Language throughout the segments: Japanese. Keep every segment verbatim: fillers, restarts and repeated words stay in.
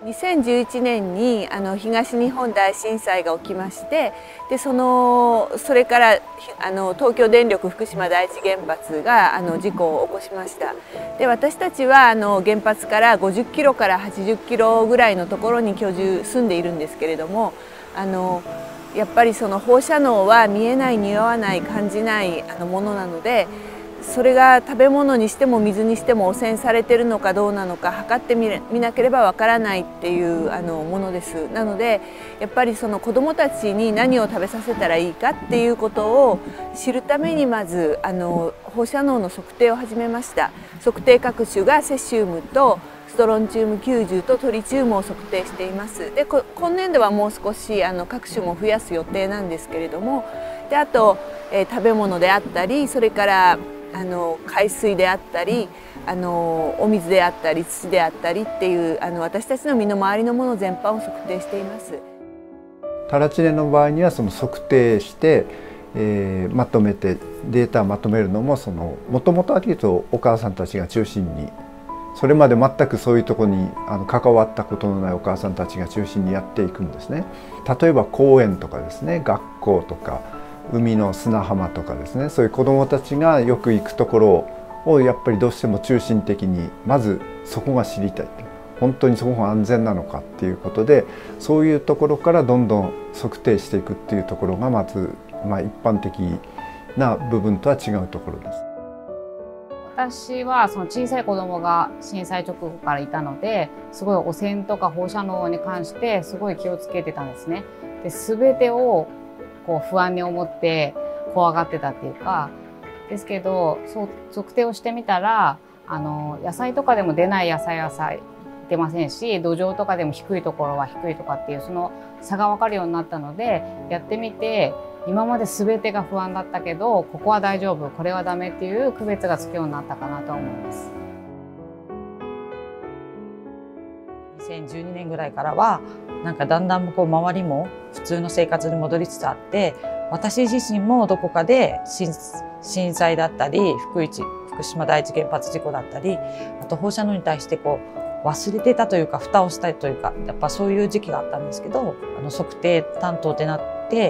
にせんじゅういちねんにあの東日本大震災が起きまして、でそのそれからあの東京電力福島第一原発があの事故を起こしました。で私たちはあの原発からごじゅっキロからはちじゅっキロぐらいのところに居住住んでいるんですけれども、あのやっぱりその放射能は見えない匂わない感じないあのものなので、それが食べ物にしても水にしても汚染されているのかどうなのか測ってみ見なければわからないっていうあのものです。なのでやっぱりその子どもたちに何を食べさせたらいいかっていうことを知るために、まずあの放射能の測定を始めました。測定各種がセシウムとストロンチウムきゅうじゅうとトリチウムを測定しています。で今年度はもう少しあの各種も増やす予定なんですけれども、であと、えー、食べ物であったり、それからあの海水であったり、あのお水であったり土であったりっていうあの私たちの身の回りのもの全般を測定しています。 タラチネの場合にはその測定して、えー、まとめてデータをまとめるのも、そのもともとはというとお母さんたちが中心に、それまで全くそういうところにあの関わったことのないお母さんたちが中心にやっていくんですね。例えば公園とかですね、学校とか海の砂浜とかですね、そういう子どもたちがよく行くところをやっぱりどうしても中心的にまずそこが知りたい、本当にそこが安全なのかっていうことで、そういうところからどんどん測定していくっていうところがまず、まあ、一般的な部分とは違うところです。 私はその小さい子供が震災直後からいたので、すごい汚染とか放射能に関してすごい気をつけてたんですね。で全てをこう不安に思って怖がってたっていうか、ですけどそう測定をしてみたら、あの野菜とかでも出ない野菜はさ出ませんし、土壌とかでも低いところは低いとかっていうその差が分かるようになったので、やってみて今まで全てが不安だったけど、ここは大丈夫、これはダメっていう区別がつくようになったかなと思います。 にせんじゅうにねんぐらいからはなんかだんだんこう周りも普通の生活に戻りつつあって、私自身もどこかで震災だったり福一福島第一原発事故だったり、あと放射能に対してこう忘れてたというか蓋をしたいというか、やっぱそういう時期があったんですけど、あの測定担当ってなって、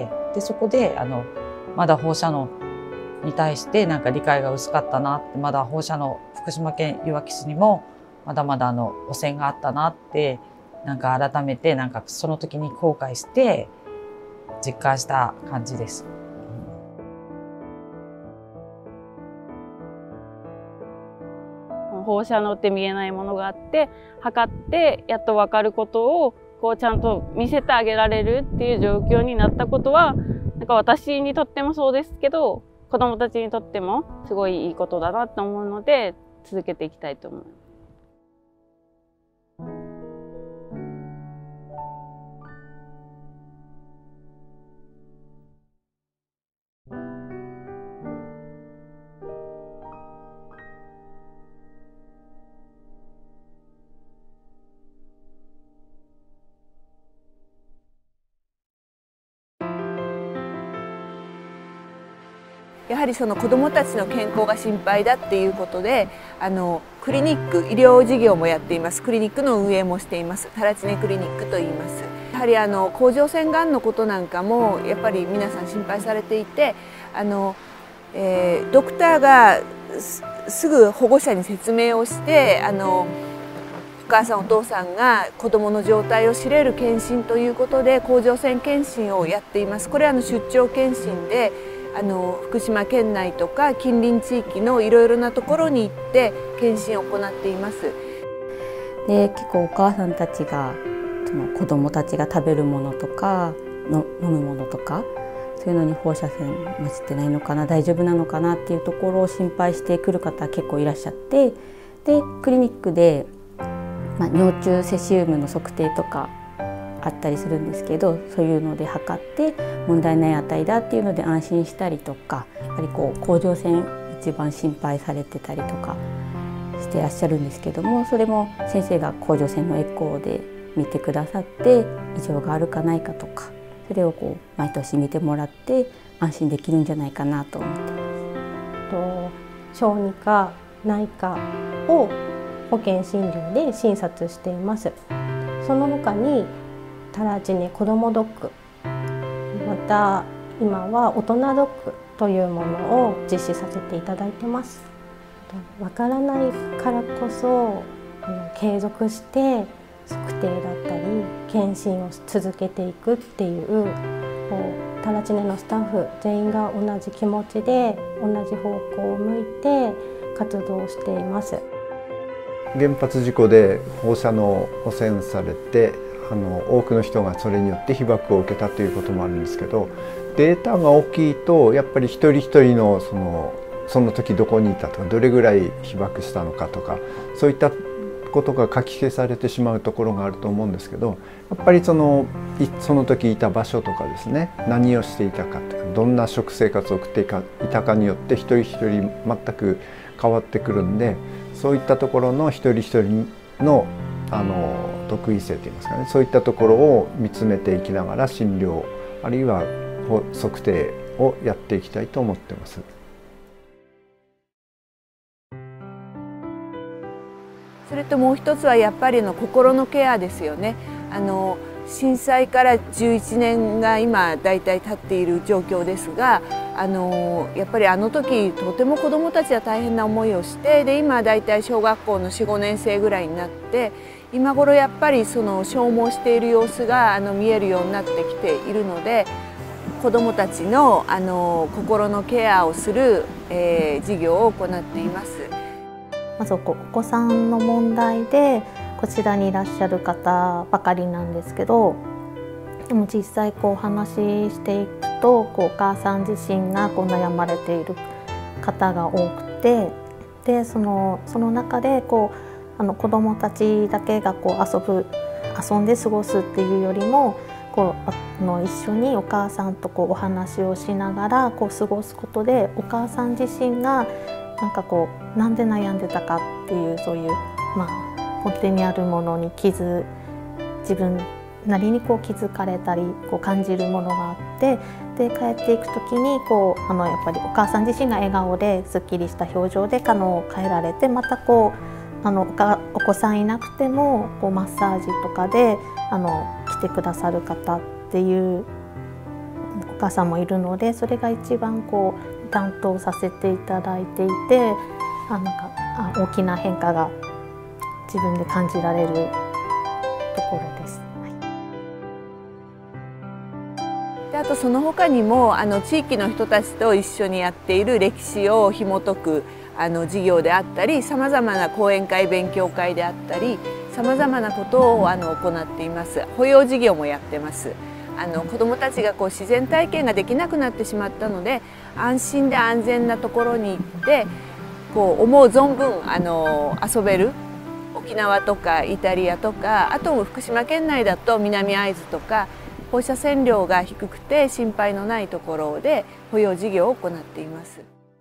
でそこであのまだ放射能に対してなんか理解が薄かったなって、まだ放射能福島県いわき市にもまだまだあの汚染があったなって、なんか改めてなんかその時に後悔して実感した感じです。 放射能って見えないものがあって、測ってやっと分かることをこうちゃんと見せてあげられるっていう状況になったことは、なんか私にとってもそうですけど、子どもたちにとってもすごいいいことだなと思うので、続けていきたいと思います。 やはりその子どもたちの健康が心配だっていうことで、あのクリニック医療事業もやっています。クリニックの運営もしています。タラチネクリニックと言います。やはりあの甲状腺がんのことなんかもやっぱり皆さん心配されていて、あの、えー、ドクターがすぐ保護者に説明をして、あのお母さんお父さんが子どもの状態を知れる検診ということで甲状腺検診をやっています。これはあの出張検診で、あの福島県内とか近隣地域のいろいろなところに行って検診を行っています。 で結構お母さんたちがその子どもたちが食べるものとかの飲むものとか、そういうのに放射線混じってないのかな、大丈夫なのかなっていうところを心配してくる方結構いらっしゃって、でクリニックで、まあ、尿中セシウムの測定とかあったりするんですけど、そういうので測って問題ない値だっていうので安心したりとか、やっぱりこう甲状腺一番心配されてたりとかしてらっしゃるんですけども、それも先生が甲状腺のエコーで見てくださって異常があるかないかとか、それをこう毎年見てもらって安心できるんじゃないかなと思ってます。 小児科、内科を保険診療で診察しています。 その他にタラチネ子どもドッグ、また今は大人ドッグというものを実施させていただいてます。わからないからこそ継続して測定だったり検診を続けていくっていう、こうタラチネのスタッフ全員が同じ気持ちで同じ方向を向いて活動をしています。 原発事故で放射能汚染されて、あの多くの人がそれによって被爆を受けたということもあるんですけど、データが大きいとやっぱり一人一人のそのその時どこにいたとか、どれぐらい被爆したのかとか、そういったことが書き消されてしまうところがあると思うんですけど、やっぱりそのその時いた場所とかですね、何をしていたかとか、どんな食生活を送っていたかによって一人一人全く変わってくるんで、そういったところの一人一人のあの特異性といいますかね、そういったところを見つめていきながら診療あるいは測定をやっていきたいと思ってます。 それともう一つはやっぱりの心のケアですよね。あの震災からじゅういちねんが今だいたい経っている状況ですが、あのやっぱりあの時とても子どもたちは大変な思いをして、で今だいたい小学校のよん、ごねん生ぐらいになって、今頃やっぱりその消耗している様子があの見えるようになってきているので、子どもたちのあの心のケアをする、えー、事業を行っています。 まずお子さんの問題でこちらにいらっしゃる方ばかりなんですけど、でも実際こうお話ししていくと、こうお母さん自身がこう悩まれている方が多くて、でそのその中でこうあの子どもたちだけがこう遊ぶ遊んで過ごすっていうよりも、こうあの一緒にお母さんとこうお話をしながらこう過ごすことで、お母さん自身がなんかこうなんで悩んでたかっていう、そういうまあ根底にあるものに気づ自分なりにこう気づかれたりこう感じるものがあって、で帰っていく時にこうあのやっぱりお母さん自身が笑顔ですっきりした表情であの帰られて、またこうあのお子さんいなくてもこうマッサージとかであの来てくださる方っていうお母さんもいるので、それが一番こう担当させていただいていて、あなんかあ大きな変化が自分で感じられるところです。 であとその他にもあの地域の人たちと一緒にやっている歴史を紐解くあの授業であったり、さまざまな講演会勉強会であったり、さまざまなことをあの行っています。保養事業もやってます。あの子どもたちがこう自然体験ができなくなってしまったので、安心で安全なところに行ってこう思う存分あの遊べる、沖縄とかイタリアとか、あと福島県内だと南会津とか、放射線量が低くて心配のないところで保養事業を行っています。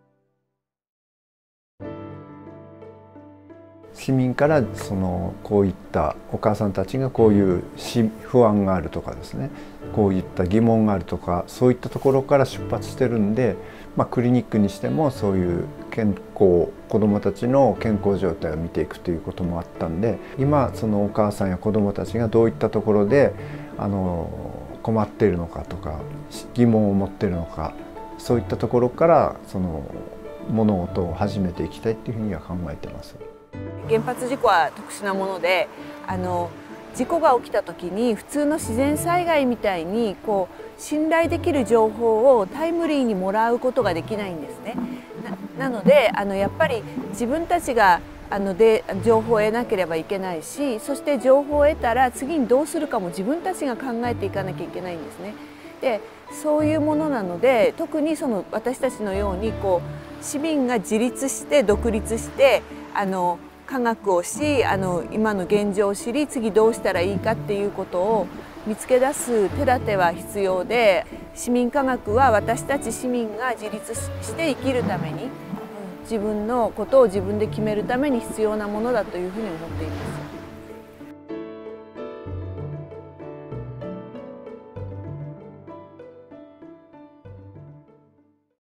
市民からそのこういったお母さんたちがこういう不安があるとかですね、こういった疑問があるとか、そういったところから出発してるんで、まあ、クリニックにしてもそういう健康子どもたちの健康状態を見ていくということもあったんで、今そのお母さんや子どもたちがどういったところであの困っているのかとか疑問を持っているのか、そういったところからその物事を始めていきたいというふうには考えてます。 原発事故は特殊なもので、あの事故が起きた時に普通の自然災害みたいにこう信頼できる情報をタイムリーにもらうことができないんですね。な, なのであのやっぱり自分たちがあので情報を得なければいけないし、そして情報を得たら次にどうするかも自分たちが考えていかなきゃいけないんですね。でそういうものなので、特にその私たちのようにこう市民が自立して独立してあの科学をし、あの今の現状を知り、次どうしたらいいかっていうことを見つけ出す手立ては必要で、市民科学は私たち市民が自立して生きるために、自分のことを自分で決めるために必要なものだというふうに思っています。